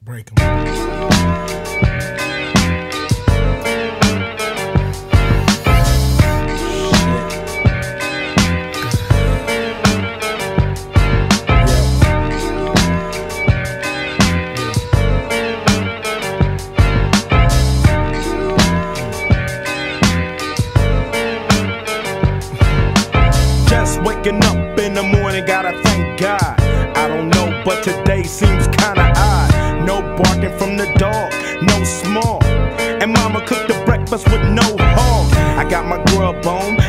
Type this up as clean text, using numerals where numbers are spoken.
break 'em. Just waking up in the morning, gotta thank God. I don't know, but today seems kinda odd. No barking from the dog, no small. And mama cooked the breakfast with no hog. I got my grub on,